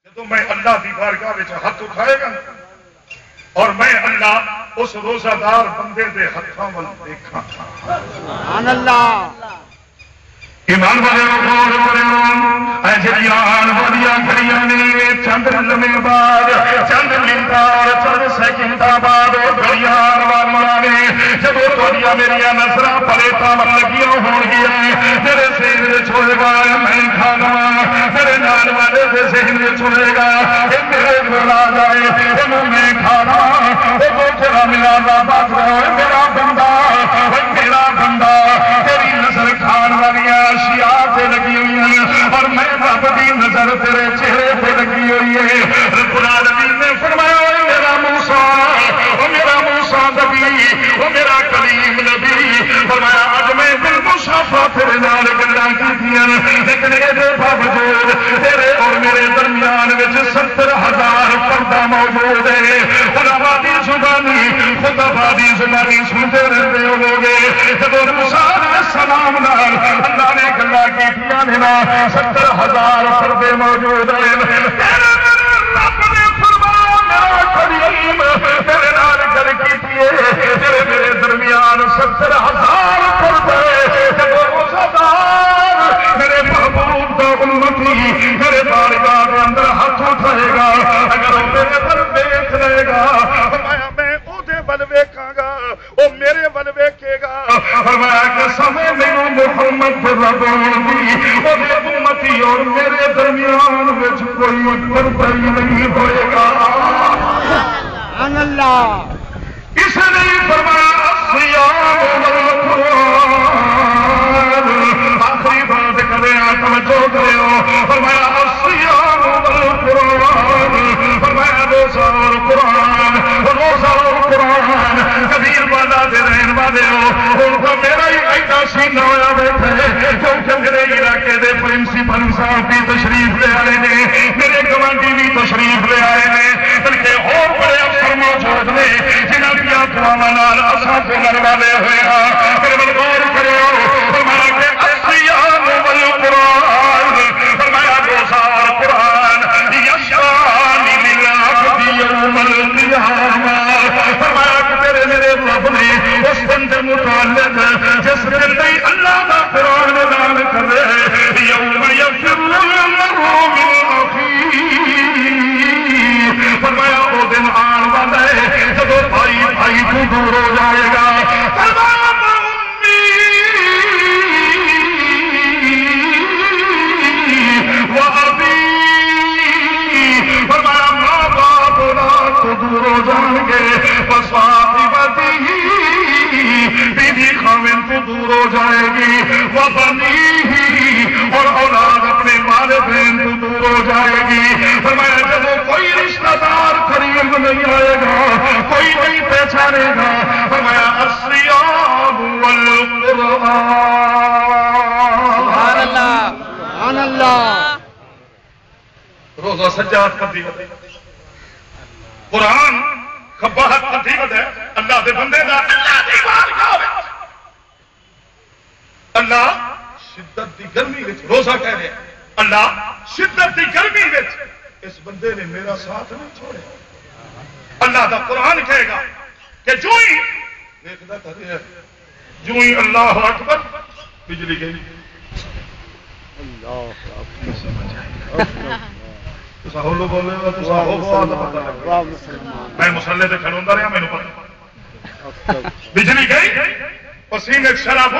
جب میں اللہ کی بارگاہ میں ہاتھ اٹھائے گا اور میں اللہ اس روزہ دار بندے کے ہاتھوں وال دیکھا سبحان اللہ ایمان والے غور کرو اے جریان ودیاں کھڑیاں نے چند لمحے بعد چند منٹار چند سیکنڈاں بعد گھڑیاں والیاں نے جب تھوڑیاں میریاں نظراں پلیٹاں ول لگیاں ہون گیاں میرے ذہن وچ ہوئے گا میں کھانا میرے نال والے دے ذہن وچ ہوئے گا اے میرے مراد آئے اینوں میں کھانا اے گوٹھا ملا دا بات میرا بندہ اے میرا بندہ تیری نظر کھان والیاں اشیاء تے لگی ہوئی ہیں اور میں رب دی نظر تیرے چہرے پہ لگی ہوئی ہے رب العالمین نے فرمایا اے میرا موسیٰ او میرا موسیٰ نبی او میرا کلیم نبی فرمایا اج میں بالمصافہ تیرے نال گلاں کیتیاں لیکن اے دے باوجود تیرے اور میرے درمیان وچ 70,000 پردہ موجود ہے علماء دی زبانی خطباء دی زبانی سنتے رہتے ہو گے جب موسیٰ علیہ السلام نال اللہ نے گلا کیتیاں نے 70,000 پردے موجود ہیں رب نے فرمایا میرا کریم میرے نال گل کیتی ہے تیرے میرے درمیان 70,000 پردے جب روزہ میرے محبوب دا امتی میرے بارگاہ کے اندر ہاتھ اٹھائے گا اگر وہ میرے ول دیکھ لے گا میں او دے ول ویکھاں گا او میرے ول ویکھے گا فرمایا کہ سمے میرے محمد رب دی او دے امتی اور میرے درمیان وچ کوئی پردہ نہیں ہوئے گا سبحان اللہ اس لیے فرمایا الصیام والقرآن آخری بات کرے توجہ کرو فرمایا الصیام والقرآن فرمایا روزہ اور قرآن روزہ اور قرآن کبیروالا دے رہن والے ہو ان کو میرا ہی ایسا سینہ ہوا بیٹھے کیونکہ میرے علاقے دے پرنسپل صاحب بھی تشریف لے آئے نے میرے گوانڈی بھی تشریف لے آئے نے بلکہ اور بڑے افسر موجود نے جنہاں کی اقوام نال اساں گزر والے ہوئے ہاں پھر غور کرو فرمایا کہ الصیام والقرآن فرمایا روزہ اور قرآن یشفعان للعبد یوم القیامہ فرمایا کہ تیرے میرے رب نے اس دن کے متعلق جس دن نہیں اللہ کا قرآن اعلان کر رہے یوم یفر المرء من اخیہ فرمایا وہ دن آن والا ہے جب بھائی بھائی تو دور ہو جائے گا فرمایا دور ہو جائیں گے بیوی خاوند تو دور ہو جائے گی وہ بنی اور اولاد اپنے والدین تو دور ہو جائے گی فرمایا جب کوئی رشتہ دار قریب نہیں آئے گا کوئی نہیں پہچانے گا فرمایا الصیام والقرآن سبحان اللہ سبحان اللہ روزہ سجاد کدی قرآن خباہت قدیمت ہے اللہ دے بندے دا اللہ دی بارگاہ وچ اللہ شدت دی گرمی وچ روزہ کہہ رہے اللہ شدت دی گرمی وچ اس بندے نے میرا ساتھ نہیں چھوڑا اللہ دا قرآن کہے گا کہ جو ہی دیکھدا تھا جو ہی اللہ اکبر بجلی گئی اللہ اکبر میں مسلے سے کھڑوتا رہا مینو پتا بجلی گئی پسینے شراب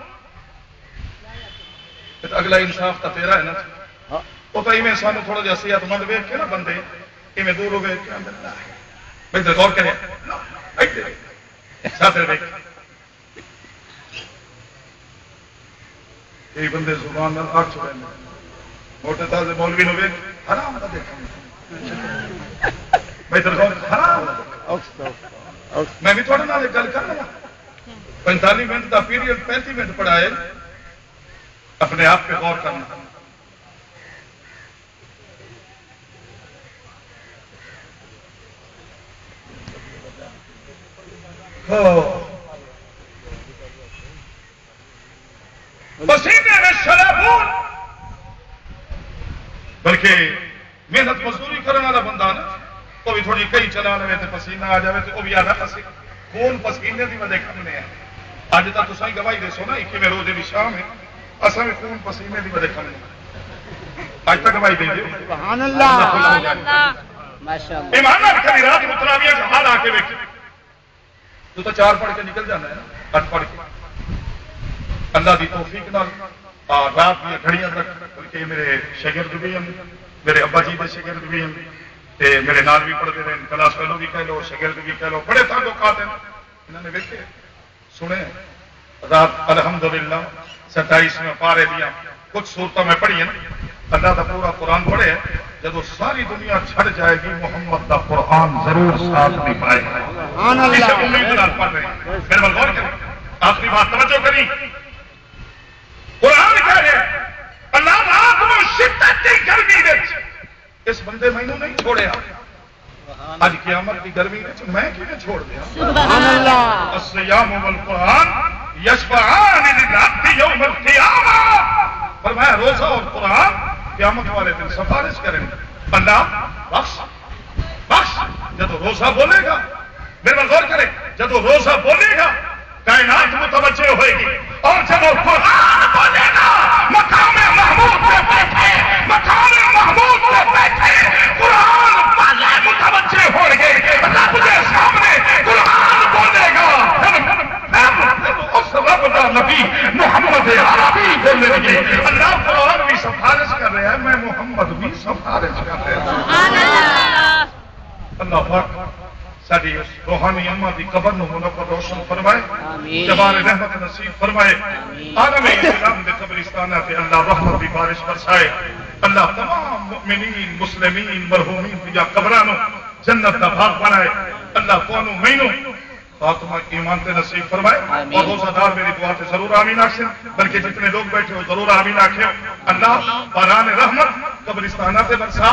اگلا انصاف کا تیرا ہے نا وہ تو میں سانو تھوڑا جہا صحت مند ویک کے نا بندے میں دور ہو گئے بھائی غور کرے کئی بندے زبان آ چکے موٹے تازے مولوی نو ویک حرام نہ دیکھا میں میں بھی تھوڑے نال گل کر رہا 45 منٹ کا پیریڈ 35 منٹ پڑھائے اپنے آپ پہ غور کرنا پسینے میں شرابون بلکہ محنت مزدوری کرنے والا بندہ نا وہ بھی تھوڑی کئی چلا لے تو پسینہ آ جائے تو وہ بھی آدھا خون پسینے کی وجہ کھانے ہیں اج تک تو تصائی گواہی دسو نا 21 روزے کی شام ہے اصل میں خون پسینے کی وجہ کھانے اج تک گواہی دیں گے سبحان اللہ ایمان کبھی رات متراویہ کا حال آ کے دیکھ تو 4 پڑھ کے نکل جانا ہے نا 8 پڑھ کے اللہ کی توفیق نال رات کی گھڑیاں تک بلکہ میرے شاگرد بھی ہیں میرے ابا جی کے شاگرد بھی ہیں میرے نال بھی پڑھتے رہے کلاس فیلو بھی کہہ لو شاگرد بھی کہہ لو بڑے تعلقات ہیں انہوں نے دیکھے سنے رات الحمدللہ 27 پارے دیا کچھ صورتوں میں پڑھی ہیں اللہ کا پورا قرآن پڑھے جب ساری دنیا چھڑ جائے گی محمد کا قرآن ضرور ساتھ نہیں پائے گا امید پڑھ رہے ہیں میرے بل غور کریں آخری بات توجہ کری قرآن کہہ رہے اللہ رات میں شدت کی گرمی اس بندے مینوں نہیں چھوڑیا اج قیامت کی گرمی میں کیوں چھوڑ دیا سبحان اللہ الصیام والقرآن یشفعان للعبد یوم القیامہ فرمایا روزہ اور قرآن قیامت والے دن سفارش کریں اللہ بخش بخش جب روزہ بولے گا میرے پر غور کرے جب روزہ بولے گا کائنات متوجہ ہوئے گی اور جب وہ قرآن بولے گا مقام محمود پہ بیٹھے مقام محمود پہ بیٹھے قرآن والے متوجہ ہو گے رب کے سامنے قرآن بولے گا اس رب کا نبی محمد عربی بولنے لگے اللہ قرآن بھی سفارش کر رہا ہے میں محمد بھی سفارش کر رہا ہوں اللہ پاک ساری روحانی اما کی قبر نو منور روشن فرمائے جبار رحمت نصیب فرمائے عالم اسلام کے قبرستانہ پہ اللہ رحمت کی بارش برسائے اللہ تمام مؤمنین مسلمین مرحومین یا قبرانوں جنت کا باغ بنائے اللہ کونوں مینوں فاطمہ ایمان تے نصیب فرمائے اور روزہ دار میری دعا سے ضرور آمین آخر بلکہ جتنے لوگ بیٹھے ہو ضرور آمین آخر اللہ باران رحمت قبرستانہ سے برسا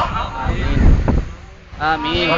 آمین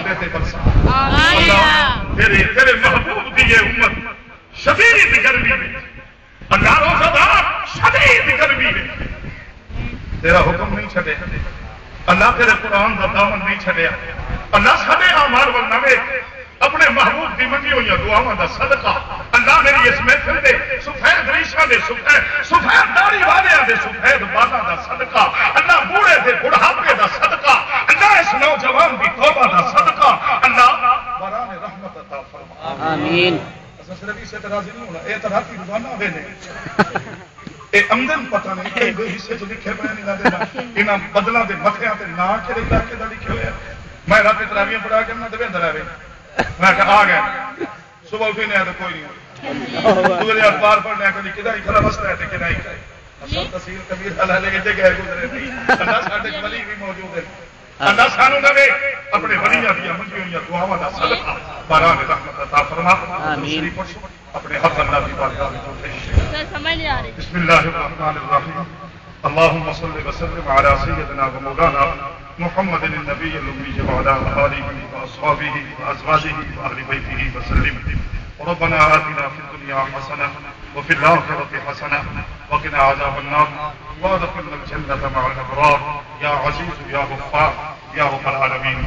اللہ تیرے محبوب کی یہ امت شدید گرمی میں اللہ روزہ دار شدید گرمی میں تیرا حکم نہیں چھڑے اللہ تیرے قرآن کا دامن نہیں چھڑیا اللہ سارے اعمال والنامے اپنے محبوب کی منگی ہوئی دعاواں دا صدقہ اللہ میری اس محفل دے سفید ریشاں دے سفید داڑھی والیاں دے سفید بالاں دا صدقہ اللہ بوڑھے دے بڑھاپے دا صدقہ اللہ اس نوجوان دی توبہ دا صدقہ اللہ باران رحمت عطا فرما آمین صرف اسے راضی نہیں ہونا اے طرح کی روزانہ دے نے اے آمدن پتہ نہیں کہ دے حصے جو لکھے پے نہیں لا دینا انہاں بدلاں دے متھیاں تے نا کہڑے علاقے دا لکھے ہوئے میں رات تراویح پڑھا کے میں دویندر آ گئے میں کہا آ گئے صبح اٹھی نہیں تو کوئی نہیں دوسرے اخبار پڑھنے کبھی کدھر ہی کھڑا مسئلہ ہے تو کدھر ہی کھڑا تحصیل کبیر اللہ لے کے جگہ گزرے نہیں اللہ ساڈے ولی بھی موجود ہے اللہ سانو دے اپنے ولیاں دی منگی ہوئی دعاواں دا صدقہ باران رحمت عطا فرما آمین اپنے حق اللہ کی بارگاہ میں سمجھ نہیں آ رہی بسم اللہ الرحمن الرحیم اللهم صل وسلم على سيدنا ومولانا محمد النبي الأمي وعلى آله وأصحابه وأزواجه وأهل بيته وسلم ربنا آتنا في الدنيا حسنة وفي الآخرة حسنة وقنا عذاب النار وادخلنا الجنة مع الأبرار يا عزيز يا غفار يا رب العالمين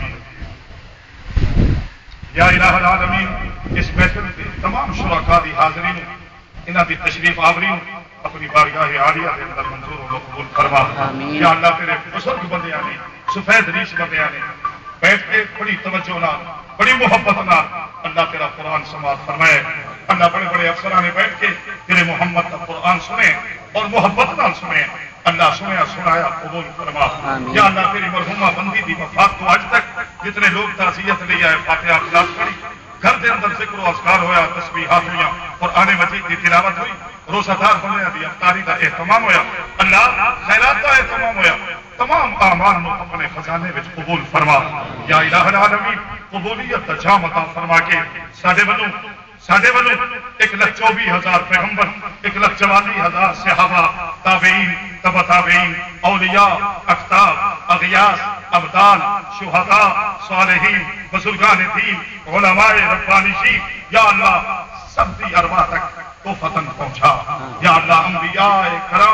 یا الہ العالمین اس محفل کے تمام شرکاء دی حاضرین انہاں دی تشریف آورین اپنی بارگاہ عالیہ کے اندر منظور و قبول فرما یا اللہ تیرے بزرگ بندیاں نے سفید ریش بندیاں نے بیٹھ کے بڑی توجہ نال بڑی محبت نال اللہ تیرا قرآن سماعت فرمائے اللہ بڑے بڑے افسران نے بیٹھ کے تیرے محمد کا قرآن سنے اور محبت نال سنے اللہ سنیا سنایا قبول فرما یا اللہ تیری مرحومہ بندی دی وفات تو آج تک جتنے لوگ تعزیت لے آئے فاتحہ اخلاص پڑھی گھر کے اندر ذکر و اذکار ہویا تسبیحات ہوئی اور آنے مجید کی تلاوت ہوئی روزہ دار بننے دی افطاری کا اہتمام ہویا اللہ خیرات کا اہتمام ہویا تمام اعمال کو اپنے خزانے میں قبول فرما یا الہ العالمین قبولیت کا جام عطا فرما کے ساڈے والوں 1,24,000 پیغمبر 1,44,000 صحابہ تابعین تبع تابعین اولیاء اقطاب اغیاث ابدال شہداء صالحین بزرگان دین علماء ربانیین یا اللہ سب دی ارواح تک تو فتن پہنچا یا اللہ انبیاء کرام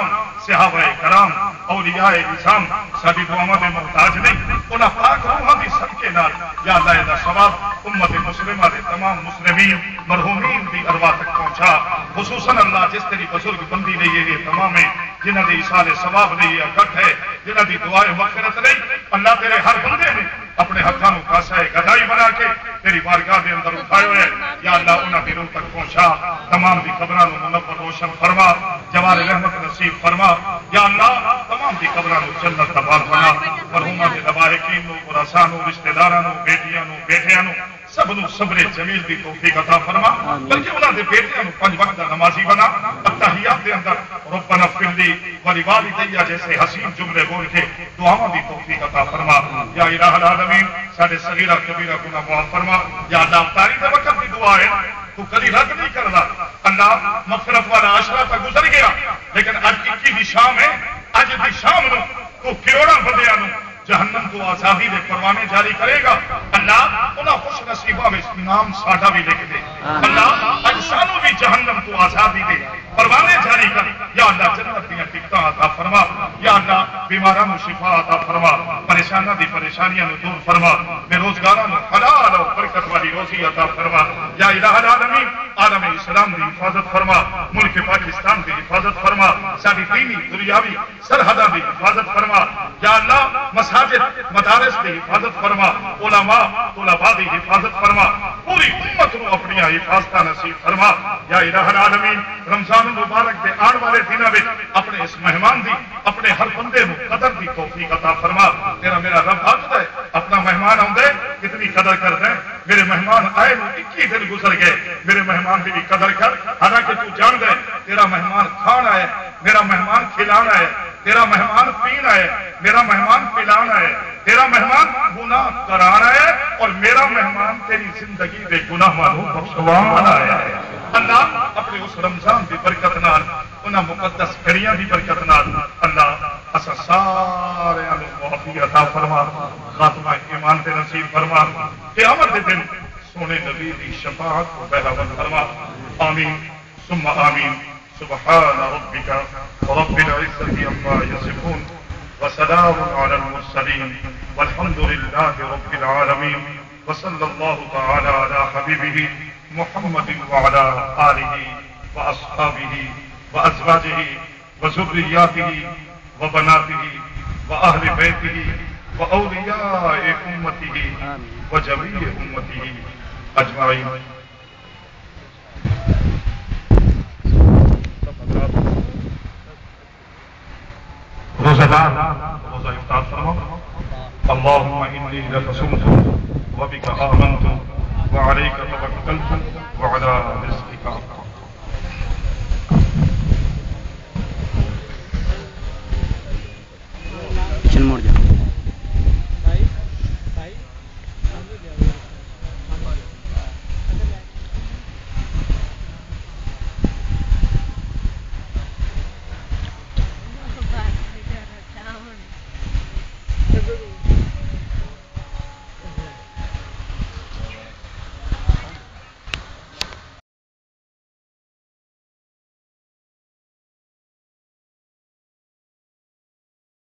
صحابہ کرام اولیاء نظام ساری دعاواں دے محتاج نہیں انہاں پاک روحاں دی صدقے نال یا اللہ دا ثواب امت مسلمہ دے تمام مسلمین مرحومین دی ارواح تک پہنچا خصوصاً اللہ جس تیری بزرگ بندی نے یہ تمام جنہاں دی ایصال ثواب نے یہ اکٹھ ہے جنہاں دی دعائیں مغفرت نہیں اللہ تیرے ہر بندے نے اپنے ہاتھوں کو کاسا گدائی بنا کے تیری بارگاہ دے اندر اٹھائے ہوئے یا اللہ انہاں دی روح تک پہنچا تمام دی قبراں نو منور روشن فرما جوار رحمت نصیب فرما یا اللہ تمام دی قبراں نو جنت دا باغ بنا مرحوماں دے لواحقین نو ورثاء نو رشتہ داراں نو بیٹیاں نو بیٹیاں نو سب نو صبر جمیل دی توفیق عطا فرما بلکہ انہاں دے بیٹیاں نو 5 وقت دا نمازی بنا التحیات دے اندر ربنا اغفر لی ولوالدی جیسے حسین جملے بول کے دعاواں دی توفیق عطا فرما یا الہ العالمین سارے صغیرہ کبیرہ گناہ معاف فرما یا اللہ افطاری دے وقت دی دعا ہے تو کبھی رد نہیں کرنا اللہ مغفرت والا عشرہ تک گزر گیا لیکن اج 21 دی شام ہے اج دی شام نو تو کروڑاں بندیاں نو جہنم تو آزادی دے پروانے جاری کرے گا اللہ انہاں خوش نصیباں میں نام ساڈا بھی لکھ دے اللہ اج سانو بھی جہنم تو آزادی دے پروانے جاری کر یا اللہ جنت دیاں ٹکٹاں عطا فرما یا اللہ بیماراں نو شفا عطا فرما پریشاناں دی پریشانیاں نو دور فرما بے روزگاراں نو حلال اور برکت والی روزی عطا فرما یا الہ العالمین عالم اسلام دی حفاظت فرما ملک پاکستان دی حفاظت فرما ساری دینی دنیاوی سرحداں دی حفاظت فرما یا اللہ مساجد مدارس کی حفاظت فرما علماء طلباء کی حفاظت فرما پوری امت کو اپنی حفاظت نصیب فرما یا الہ العالمین رمضان مبارک کے آنے والے دنوں میں اپنے اس مہمان دی اپنے ہر بندے کو قدر دی توفیق عطا فرما تیرا میرا رب آتا ہے اپنا مہمان آؤں کتنی قدر کرتے ہیں میرے مہمان آئے 21 دن گزر گئے میرے مہمان کی بھی قدر کر حالانکہ تو جان دے تیرا مہمان کھانا ہے میرا مہمان کھلانا ہے تیرا مہمان پینا ہے میرا مہمان پلانا ہے تیرا مہمان گناہ کرانا ہے اور میرا مہمان تیری زندگی دے گناہ معلوم بخشوانا ہے اللہ اپنے اس رمضان کی برکت نال انہاں مقدس گھڑیاں کی برکت نال اللہ اسا سارے معافی عطا فرما خاتمہ ایمان تے نصیب فرما قیامت کے دن سونے نبی کی شفاعت کو بہتر فرما آمین ثم آمین سبحان ربك رب العزة عما يصفون وسلام على المرسلين والحمد لله رب العالمين وصلى الله تعالى على حبيبه محمد وعلى آله وأصحابه وأزواجه وذرياته وبناته وأهل بيته وأولياء أمته وجميع أمته أجمعين. روزہ افطار فرماؤ اللهم إني لك صمت وبك آمنت وعليك توكلت وعلى رزقك